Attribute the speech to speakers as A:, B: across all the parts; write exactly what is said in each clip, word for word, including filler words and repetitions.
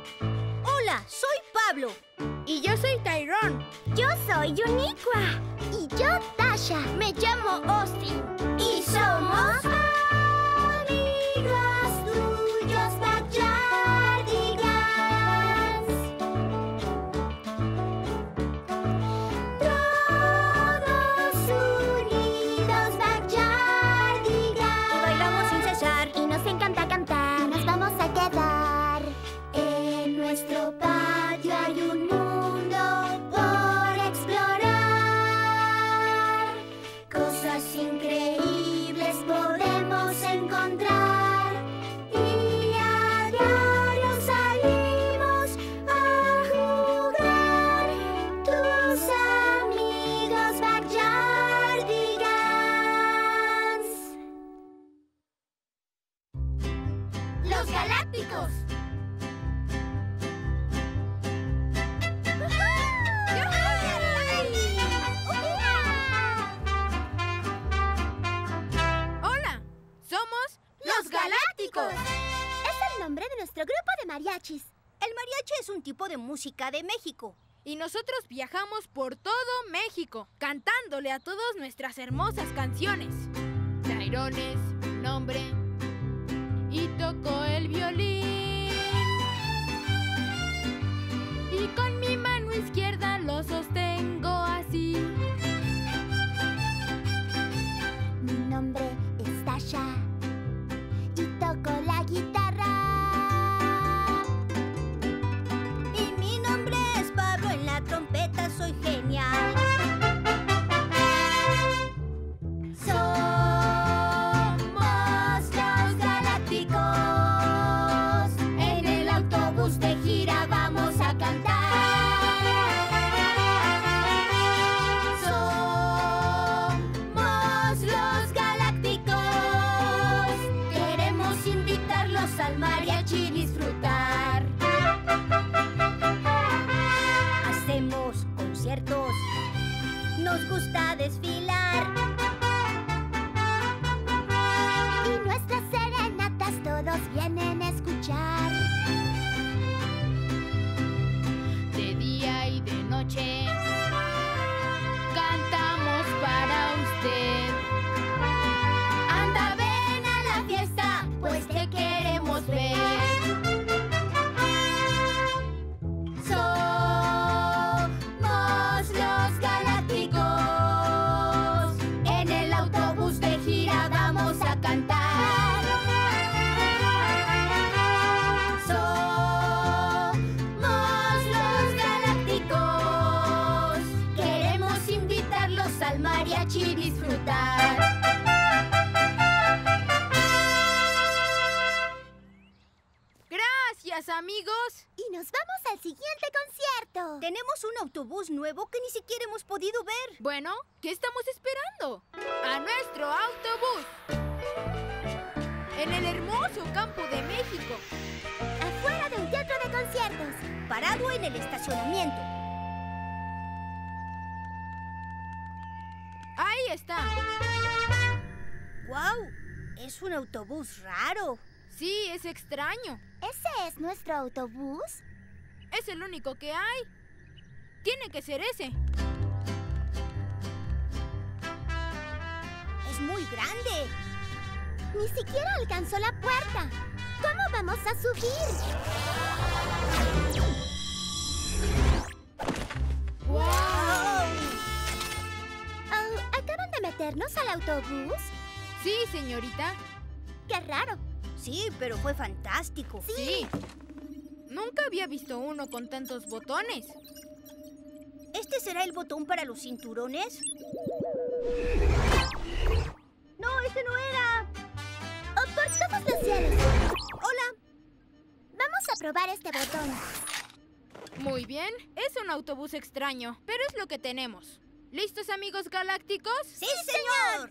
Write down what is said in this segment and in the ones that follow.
A: Hola, soy Pablo.
B: Y yo soy Tyrone.
C: Yo soy Uniqua. Y yo Tasha.
A: Me llamo Austin.
C: Y somos amigos tuyos Backyardigans. Todos unidos Backyardigans.
A: Y bailamos sin cesar.
C: Y nos encanta cantar. Y nos vamos a quedar. En nuestro patio hay un mundo por explorar. Cosas increíbles podemos encontrar. Y a diario salimos a jugar. Tus amigos Backyardigans. Los Galácticos.
B: Hola, somos
A: ¡Los Galácticos!
C: Es el nombre de nuestro grupo de mariachis.
A: El mariachi es un tipo de música de México.
B: y nosotros viajamos por todo México, cantándole a todos nuestras hermosas canciones. Tyrone es mi nombre y toco el violín. Y con mi mano izquierda lo sostengo así.
C: Mi nombre es Tasha y toco la guitarra.
A: Y mi nombre es Pablo, en la trompeta soy genial.
C: Somos los Galácticos. En el autobús de gira vamos a cantar. Somos los Galácticos. Queremos invitarlos al mariachi y disfrutar.
A: Hacemos conciertos, nos gusta desfilar.
C: Y nuestras serenatas todos vienen a escuchar.
B: De día y de noche cantamos para usted.
C: Anda, ven a la fiesta, pues te queremos ver. Somos los Galácticos. En el autobús de gira vamos a cantar. Somos los Galácticos. Queremos invitarlos al mariachi y disfrutar.
B: Gracias, amigos.
C: Y nos vamos al siguiente concierto.
A: Tenemos un autobús nuevo que ni siquiera hemos podido ver.
B: Bueno, ¿qué estamos esperando? ¡A nuestro autobús! En el hermoso campo de México.
C: Afuera de un teatro de conciertos.
A: Parado en el estacionamiento.
B: Ahí está.
A: ¡Guau! Es un autobús raro.
B: Sí, es extraño.
C: ¿Ese es nuestro autobús?
B: Es el único que hay. Tiene que ser ese.
A: Es muy grande.
C: Ni siquiera alcanzó la puerta. ¿Cómo vamos a subir?
B: ¡Wow!
C: Oh, ¿acaban de meternos al autobús?
B: Sí, señorita.
C: ¡Qué raro!
A: Sí, pero fue fantástico.
B: Sí. Nunca había visto uno con tantos botones.
A: ¿Este será el botón para los cinturones? ¡No, este no era!
C: ¡Oh, por todos los cielos!
A: ¡Hola!
C: Vamos a probar este botón.
B: Muy bien. Es un autobús extraño, pero es lo que tenemos. ¿Listos, amigos galácticos?
A: ¡Sí, señor!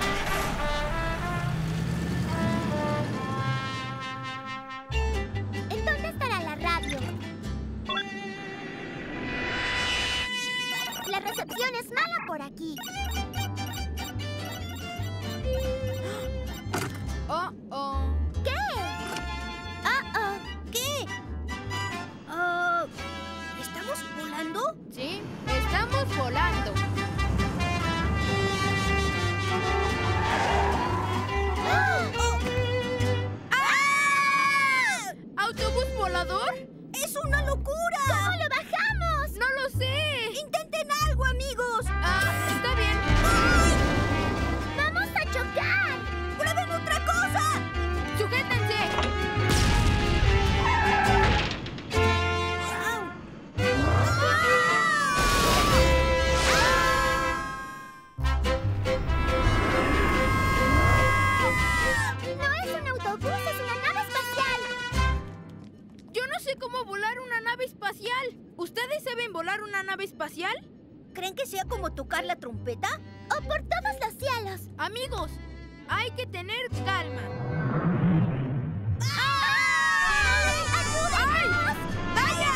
C: ¿En dónde estará la radio? La recepción es mala por aquí.
B: Oh, oh.
C: ¿Qué? Oh, oh.
A: ¿Qué?
B: sé cómo volar una nave espacial. ¿Ustedes saben volar una nave espacial?
A: ¿Creen que sea como tocar la trompeta?
C: ¡O por todos los cielos!
B: Amigos, hay que tener calma.
C: ¡Ay! ¡Ayúdenos!
B: ¡Vaya!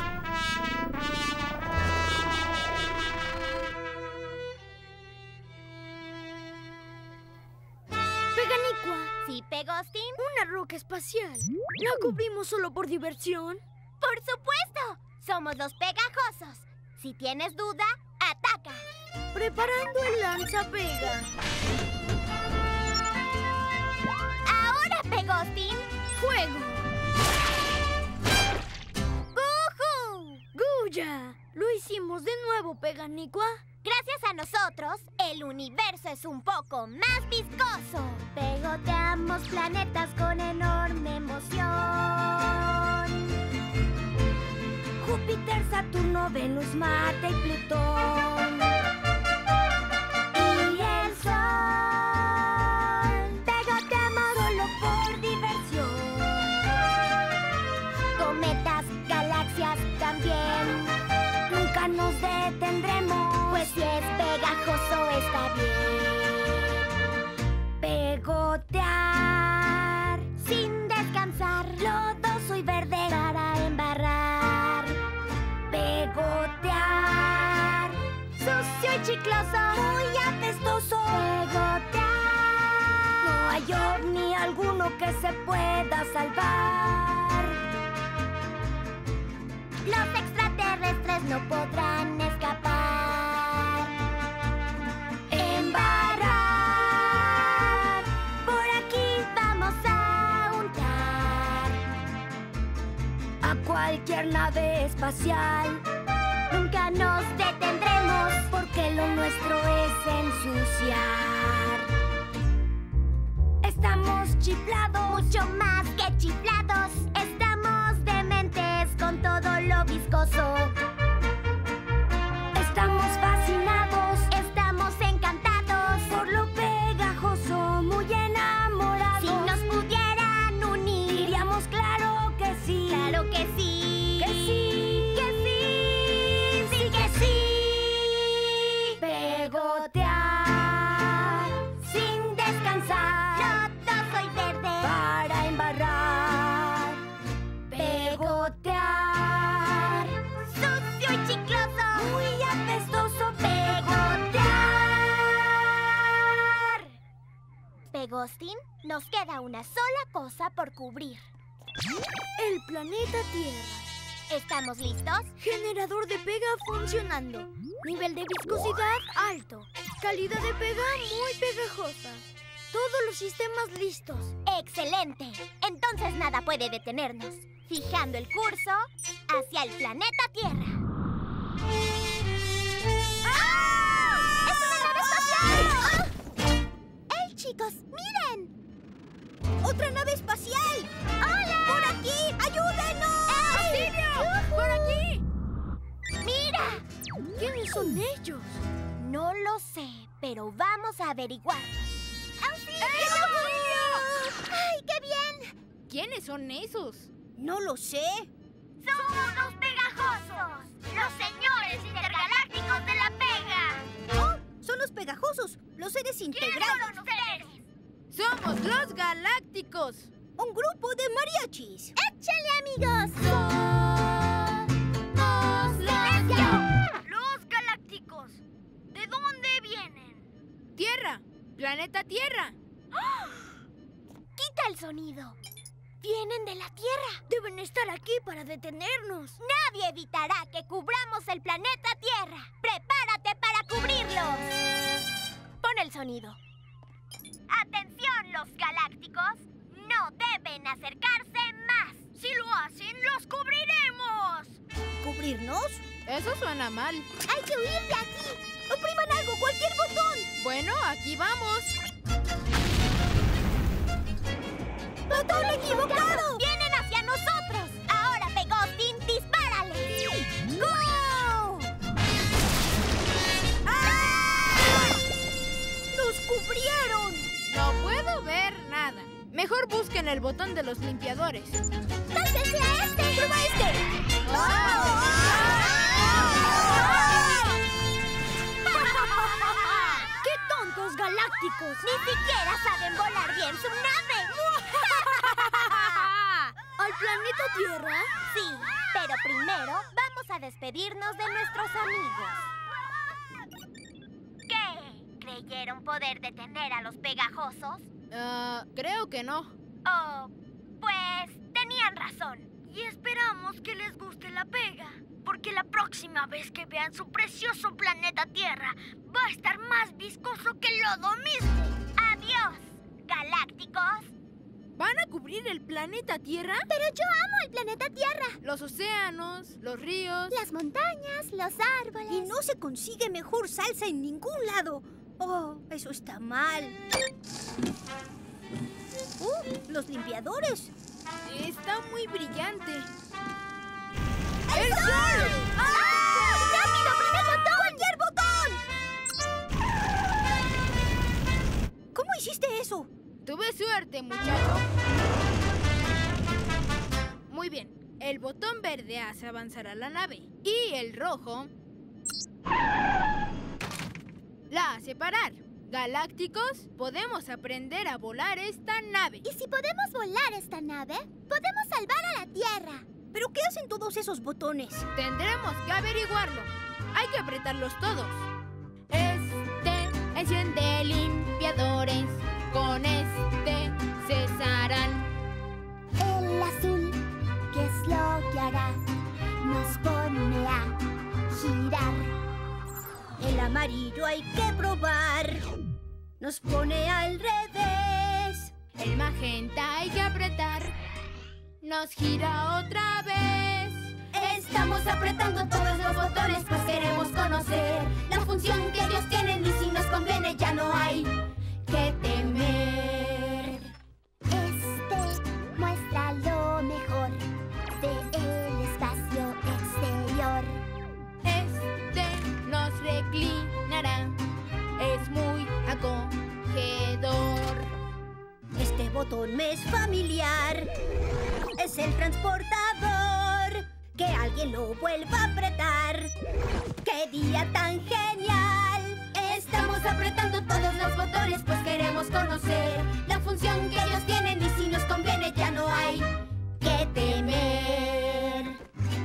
C: Peganicua. ¿Sí, Pegostin?
A: Una roca espacial. ¿La cubrimos solo por diversión?
C: ¡Por supuesto! Somos los pegajosos. Si tienes duda, ataca.
A: Preparando el lanzapega.
C: Ahora, Pegostin.
A: ¡Fuego!
C: ¡Ujú!
A: ¡Guya! Lo hicimos de nuevo, Peganicua.
C: Gracias a nosotros, el universo es un poco más viscoso. Pegoteamos planetas con enorme emoción.
A: Júpiter, Saturno, Venus, Marte y Plutón.
C: Y el Sol. Pegoteamos solo por diversión. Cometas, galaxias también.
A: Nunca nos detendremos,
C: Pues si es pegajoso está bien.
A: pegotear.
C: Sin descansar,
A: Lodoso y verde
C: para embarrar.
A: pegotear.
C: Sucio y chicloso,
A: Muy apestoso.
C: pegotear.
A: No hay ovni alguno que se pueda salvar.
C: Los extraterrestres no podrán escapar.
A: Embarrar.
C: Por aquí vamos a untar.
A: A cualquier nave espacial.
C: Nunca nos detendremos.
A: Porque lo nuestro es ensuciar. Estamos chiflados.
C: Mucho más que chiflados. Estamos dementes con todo lo viscoso.
A: Estamos fascinados
C: Estamos encantados.
A: por lo pegajoso, muy enamorados.
C: Si nos pudieran unir,
A: diríamos claro que sí.
C: claro que sí.
A: Que sí.
C: Que sí. Sí que sí.
A: Pegotear sin descansar
C: Lodoso y verde.
A: para embarrar. Pegotear
C: Sucio y chicloso.
A: muy apestoso.
C: Pegotear. Pegostin, nos queda una sola cosa por cubrir.
A: El planeta Tierra.
C: ¿Estamos listos?
A: Generador de pega funcionando. Nivel de viscosidad alto. Calidad de pega muy pegajosa. Todos los sistemas listos.
C: ¡Excelente! Entonces nada puede detenernos. Fijando el curso hacia el planeta Tierra. ¡Ah! ¡Es una nave espacial! ¡Ah! ¡Ey, chicos! ¡Miren!
A: ¡Otra nave espacial!
C: ¡Hola!
A: ¡Por aquí! ¡Ayúdenos!
B: ¡Auxilio! ¡Por aquí!
C: ¡Mira!
A: ¿Quiénes son ellos?
C: No lo sé, pero vamos a averiguar. ¡Auxilio! ¡Ay, qué bien!
B: ¿Quiénes son esos?
A: No lo sé.
C: ¡Somos los pegajosos! ¡Los señores intergalácticos de la pega!
A: ¡Oh! Son los pegajosos, los seres integrales.
C: ustedes?
B: ¡Somos los galácticos!
A: Un grupo de mariachis.
C: ¡Échale, amigos!
B: ¡Somos los
C: ¡Los galácticos! ¿De dónde vienen?
B: Tierra! ¡Planeta Tierra!
C: ¡Quita el sonido! ¡Vienen de la Tierra!
A: Deben estar aquí para detenernos.
C: Nadie evitará que cubramos el planeta Tierra. ¡Prepárate para cubrirlos! Pon el sonido. ¡Atención, los galácticos! ¡No deben acercarse más! ¡Si lo hacen, los cubriremos!
A: ¿Cubrirnos?
B: Eso suena mal.
C: ¡Hay que huir de aquí!
A: ¡Opriman algo, cualquier botón!
B: Bueno, aquí vamos.
A: ¡Botón equivocado!
C: ¡Vienen hacia nosotros! ¡Ahora, Pegostin, dispárale! ¡Go!
A: ¡Ah! ¡Nos cubrieron!
B: No puedo ver nada. Mejor busquen el botón de los limpiadores.
C: ¡Tal vez sea este!
A: ¡Prueba galácticos.
C: ¡Ni siquiera saben volar bien su nave!
A: ¿Al planeta Tierra?
C: Sí, pero primero vamos a despedirnos de nuestros amigos. ¿Qué? ¿Creyeron poder detener a los pegajosos?
B: Ah, creo que no.
C: Oh, pues tenían razón.
A: Y esperamos que les guste la pega, porque la próxima vez que vean su precioso planeta Tierra va a estar más viscoso que el lodo mismo.
C: ¡Adiós, galácticos!
B: ¿Van a cubrir el planeta Tierra?
C: Pero yo amo el planeta Tierra.
B: Los océanos, los ríos...
C: Las montañas, los árboles...
D: Y no se consigue mejor salsa en ningún lado. Oh, eso está mal. ¡Uh! ¡Los limpiadores!
B: Está muy brillante.
C: ¡El, ¡El sol! sol! ¡Ah! ¡Rápido, prende el botón!
D: ¡Cualquier botón! ¿Cómo hiciste eso?
B: Tuve suerte, muchacho. Muy bien. El botón verde hace avanzar a la nave. Y el rojo la hace parar. Galácticos, podemos aprender a volar esta nave.
C: Y si podemos volar esta nave, podemos salvar a la Tierra.
D: ¿Pero qué hacen todos esos botones?
B: Tendremos que averiguarlo. Hay que apretarlos todos. Este enciende limpiadores. Con este cesarán.
C: El azul, ¿qué es lo que hará? Nos pone a girar.
D: El amarillo hay que probar. Nos pone al revés.
B: El magenta hay que apretar. Nos gira otra vez.
C: Estamos apretando todos los botones, pues queremos conocer la función que ellos tienen. Y si nos conviene ya no hay que temer. Este muestra lo mejor del espacio exterior.
B: Este nos reclinará. Es muy acogedor.
D: Este botón me es familiar. Es el transportador. Que alguien lo vuelva a apretar. ¡Qué día tan genial!
C: Estamos apretando todos los botones, pues queremos conocer la función que ellos tienen. Y si nos conviene ya no hay que temer.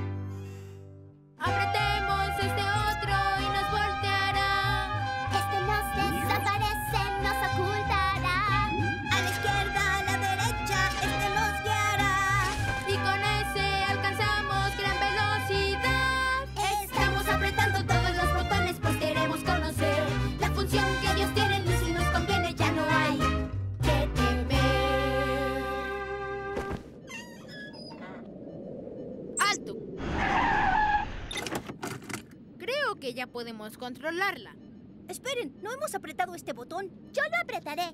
B: Apretemos este otro y nos volteará.
C: Este nos desaparece, nos ocultará.
D: A la izquierda, a la derecha, este nos guiará.
B: Y con ese alcanzamos gran velocidad.
C: Estamos apretando todos los botones, pues queremos conocer la función que ellos tienen. Y si nos conviene ya no hay que temer.
B: ¡Alto! Creo que ya podemos controlarla.
D: Esperen, no hemos apretado este botón.
C: Yo lo apretaré.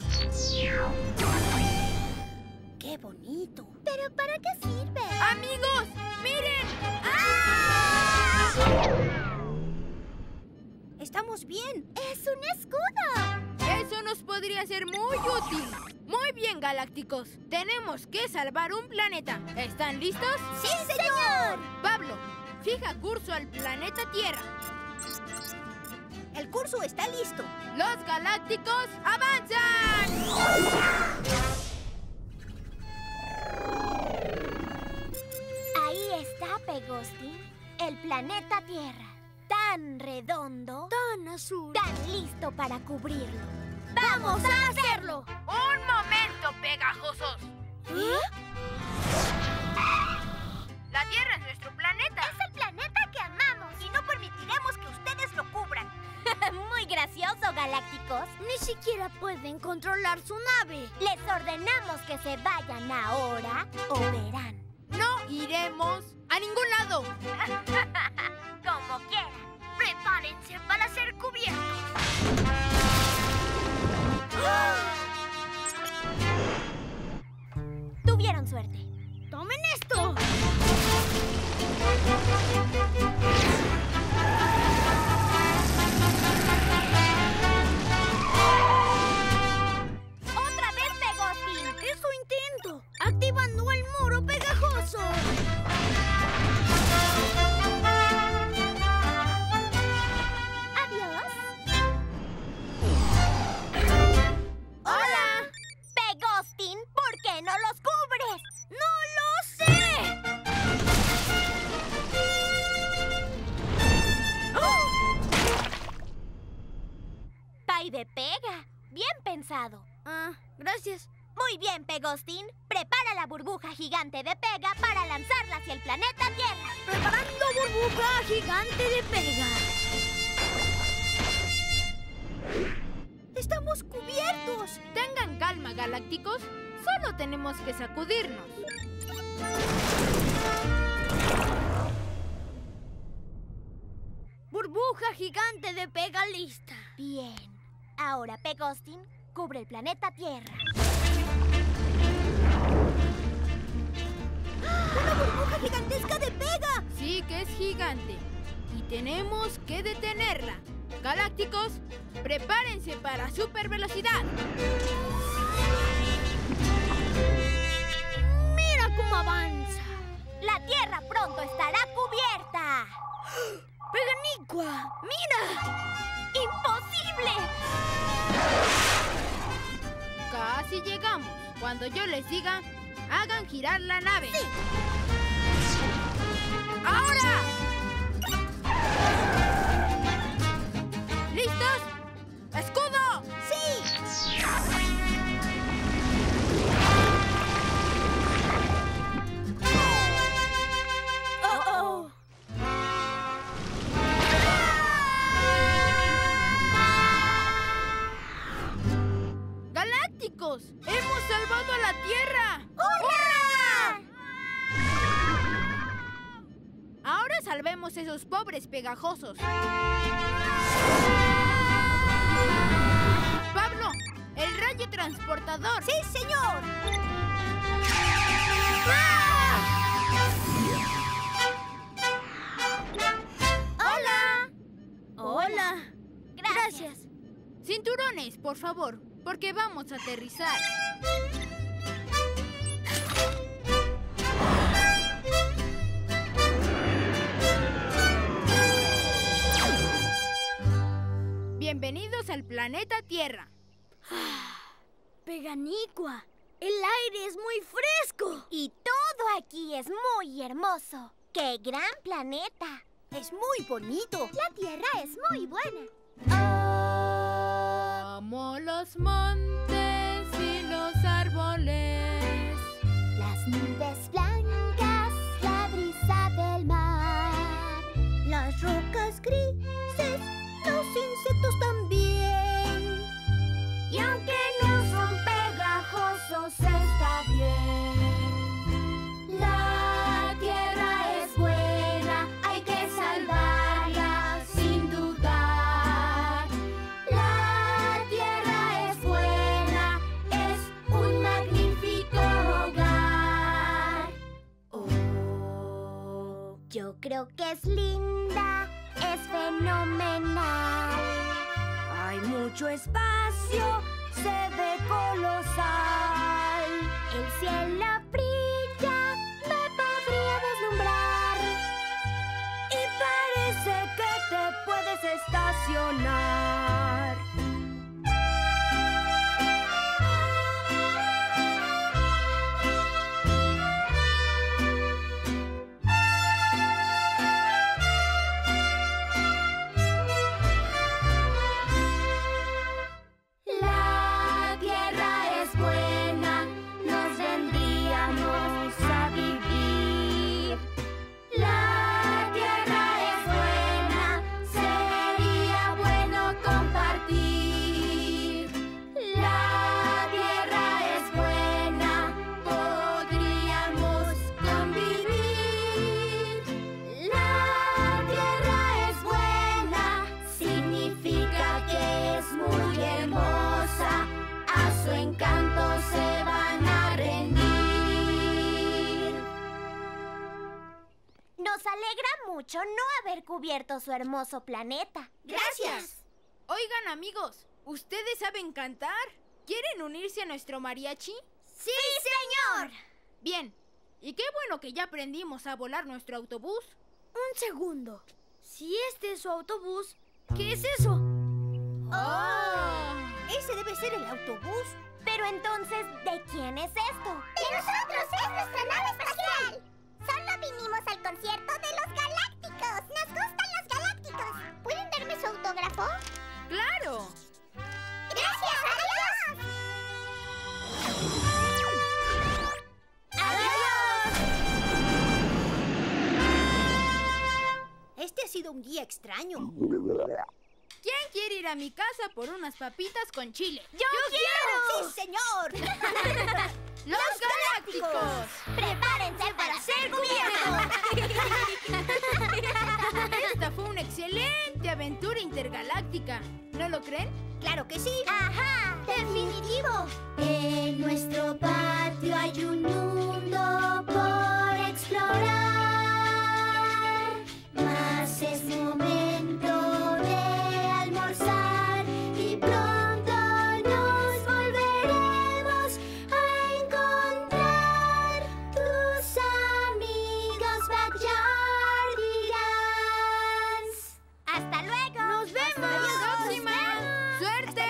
D: ¡Qué bonito!
C: ¿Pero para qué sirve?
B: ¡Amigos! ¡Miren!
D: ¡Estamos bien!
C: ¡Es un escudo!
B: Eso nos podría ser muy útil. Muy bien, galácticos. Tenemos que salvar un planeta. ¿Están listos?
C: ¡Sí, señor!
B: Pablo, fija curso al planeta Tierra.
D: El curso está listo.
B: ¡Los galácticos avanzan!
C: Ahí está, Pegostin, el planeta Tierra. Tan redondo,
A: Tan azul.
C: tan listo para cubrirlo. ¡Vamos a hacerlo!
B: ¡Un momento, pegajosos!
C: ¿Eh?
B: La Tierra es nuestro planeta.
C: ¡Es el planeta que amamos!
D: Y no permitiremos que ustedes lo cubran.
C: Muy gracioso, galácticos.
A: Ni siquiera pueden controlar su nave.
C: Les ordenamos que se vayan ahora o verán.
B: No iremos a ningún lado.
C: Como quieran.
A: Prepárense para ser cubiertos.
C: Tuvieron suerte.
A: ¡Tomen esto!
C: ¡Otra vez, Pegostin!
A: ¡Eso intento! ¡Activando el muro pegajoso!
C: ¡Adiós! pasado.
A: Ah, gracias.
C: Muy bien, Pegostin. Prepara la burbuja gigante de Pega para lanzarla hacia el planeta Tierra.
A: Preparando burbuja gigante de Pega.
D: ¡Estamos cubiertos!
B: Tengan calma, galácticos. Solo tenemos que sacudirnos.
A: Burbuja gigante de Pega lista.
C: Bien. Ahora, Pegostin, cubre el planeta Tierra.
D: ¡Una burbuja gigantesca de Pega!
B: Sí que es gigante. Y tenemos que detenerla. Galácticos, prepárense para super velocidad.
A: ¡Mira cómo avanza!
C: La Tierra pronto estará cubierta.
A: ¡Peganicua! ¡Mira!
C: ¡Imposible!
B: Casi llegamos. Cuando yo les diga, hagan girar la nave.
A: Sí.
B: ¡Ahora! ¿Listos? ¡Escudo!
D: ¡Sí!
A: ¡Oh, oh!
B: ¡Galácticos! ¡Hemos salvado a la Tierra!
C: ¡Hurra!
B: Ahora salvemos esos pobres pegajosos. ¡Pablo! ¡El rayo transportador!
D: ¡Sí, señor!
A: ¡Hola! ¡Hola!
C: Gracias.
B: Cinturones, por favor, porque vamos a aterrizar. Bienvenidos al planeta Tierra.
A: Peganicua, el aire es muy fresco.
C: Y todo aquí es muy hermoso. ¡Qué gran planeta!
D: Es muy bonito.
C: La Tierra es muy buena.
B: Amo los montes y los árboles.
C: Las nubes blancas, la brisa del mar.
D: Las rocas grises, los insectos también.
C: Y aunque no son pegajosos, está bien. La Tierra es buena, hay que salvarla sin dudar. La Tierra es buena, es un magnífico hogar. Oh, yo creo que es linda, es fenomenal.
D: Hay mucho espacio, se ve colosal.
C: El cielo brilla, me podría deslumbrar.
D: Y parece que te puedes estacionar.
C: La Tierra es buena, nos vendríamos a vivir. La Tierra es buena, sería bueno compartir. La Tierra es buena, podríamos convivir. La Tierra es buena, significa que es muy hermosa. A su encanto se van a rendir. Nos alegra mucho no haber cubierto su hermoso planeta.
A: Gracias.
B: Oigan, amigos, ¿ustedes saben cantar? ¿Quieren unirse a nuestro mariachi?
C: ¡Sí, señor!
B: Bien. Y qué bueno que ya aprendimos a volar nuestro autobús.
A: Un segundo. Si este es su autobús, ¿qué es eso?
B: ¡Oh!
D: Ese debe ser el autobús.
C: Pero entonces, ¿de quién es esto? ¡De nosotros! ¡Es nuestra nave espacial! Solo vinimos al concierto de los Galácticos. ¡Nos gustan los Galácticos! ¿Pueden darme su autógrafo?
B: ¡Claro!
C: ¡Gracias! ¡Adiós!
D: Este ha sido un día extraño.
B: ¿Quién quiere ir a mi casa por unas papitas con chile?
C: ¡Yo, quiero!
D: ¡Sí, señor!
B: ¡Los Galácticos!
C: ¡Prepárense para ser cubiertos!
B: Esta fue una excelente aventura intergaláctica. ¿No lo creen?
D: ¡Claro que sí!
C: ¡Ajá! ¡Definitivo!
D: En nuestro patio hay un mundo por explorar. Mas es momento de almorzar y pronto nos volveremos a encontrar. Tus amigos Backyardigans.
C: ¡Hasta luego!
B: ¡Nos vemos! ¡Hasta la próxima! ¡Suerte!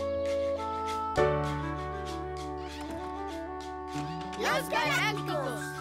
B: ¡Los Galácticos!